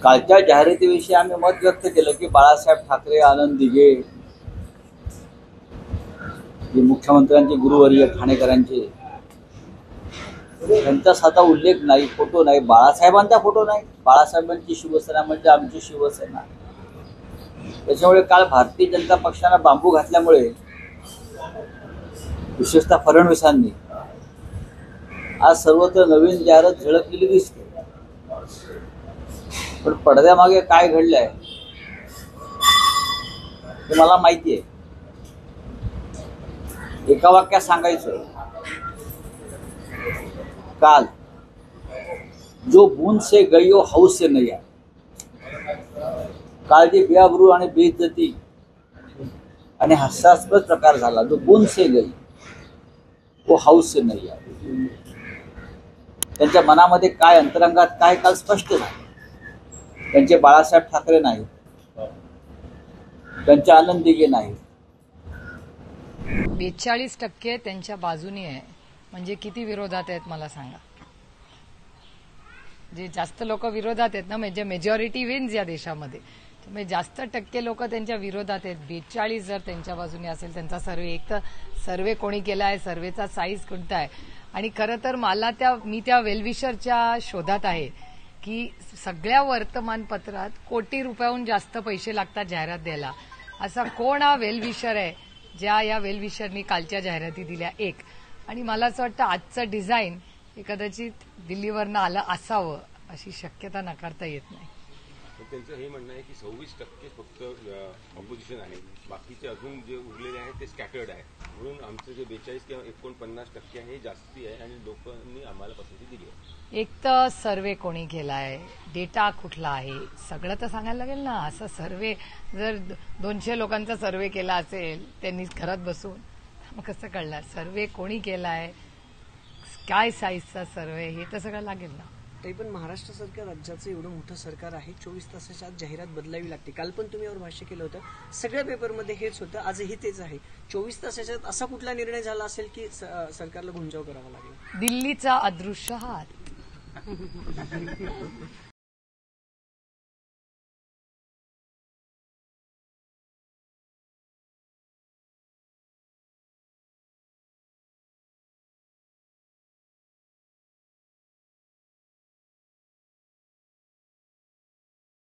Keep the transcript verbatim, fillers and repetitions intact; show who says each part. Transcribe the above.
Speaker 1: कालच्या जाहिरातीविषयी आम्ही मत व्यक्त केलं की बाळासाहेब ठाकरे, आनंद दिघे, जे मुख्यमंत्र्यांचे गुरुवर्य ठाणेकरांचे, त्यांचा साधा उल्लेख नाही, फोटो नाही, बाळासाहेबांचा फोटो नाही. बाळासाहेबांची शिवसेना म्हणजे आमची शिवसेना. त्याच्यामुळे काल भारतीय जनता पक्षानं बांबू घातल्यामुळे विशेषतः फडणवीसांनी आज सर्वत्र नवीन जाहिरात झळकलेली दिसते. पण पडद्यामागे काय घडलंय हे मला माहिती आहे. एका वाक्यात सांगायचं, काल जो बूंद से गई हो हाऊस से नहीं आया. काल जे बेआबरू आणि बेइज्जती आणि हास्यास्पद प्रकार झाला, जो बूंद से गई वो हाऊस से नहीं आया. त्यांच्या मनामध्ये काय, अंतरंगात काय, काल स्पष्ट झालं. त्यांचे बाळासाहेब ठाकरे नाही, त्यांचे आनंद दिघे नाही.
Speaker 2: बेचाळीस टक्के त्यांच्या बाजूनी आहे म्हणजे किती विरोधात आहेत मला सांगा. जे जास्त लोक विरोधात आहेत ना, म्हणजे मेजॉरिटी विन्स या देशामध्ये, त्यामुळे जास्त टक्के लोक त्यांच्या विरोधात आहेत. बेचाळीस जर त्यांच्या बाजूने असेल त्यांचा सर्वे, एक तर सर्वे कोणी केला आहे, सर्वेचा साईज कोणता आहे. आणि खरं तर मला त्या मी त्या वेलविशरच्या शोधात आहे की सगळ्या वर्तमानपत्रात कोटी रुपयाहून जास्त पैसे लागतात जाहिरात द्यायला. असा कोण हा वेलविशर आहे ज्या या वेलविशरनी कालच्या जाहिराती दिल्या. एक, आणि मला असं वाटतं आजचं डिझाईन हे कदाचित दिल्लीवरनं आलं असावं अशी शक्यता नाकारता येत नाही.
Speaker 3: त्यांचं हे म्हणणं आहे की सव्वीस टक्के फक्त ऑपोजिशन आहे, बाकीचे अजून जे उरलेले आहेत ते स्कॅटर्ड आहे, म्हणून आमचं जे बेचाळीस किंवा एकोणपन्नास टक्के आहे हे जास्ती आहे आणि लोकांनी आम्हाला पसंती दिली आहे.
Speaker 2: एक तर सर्वे कोणी केलाय, डेटा कुठला आहे, सगळं तर सांगायला लागेल ना. असं सर्वे जर दोनशे लोकांचा सर्वे केला असेल त्यांनी घरात बसून, मग कसं कळणार सर्वे कोणी केलाय, काय साईजचा सर्वे, हे तर सगळं लागेल ना.
Speaker 4: तरी पण महाराष्ट्र सरकार, राज्याचं एवढं मोठं सरकार आहे, चोवीस तासाच्या आत जाहिरात बदलावी लागते. काल पण तुम्ही यावर भाष्य केलं होतं, सगळ्या पेपरमध्ये हेच होतं, आजही तेच आहे. चोवीस तासाच्या आत असा कुठला निर्णय झाला असेल की सरकारला घुमजाव करावा लागला?
Speaker 2: दिल्लीचा अदृश्य हात.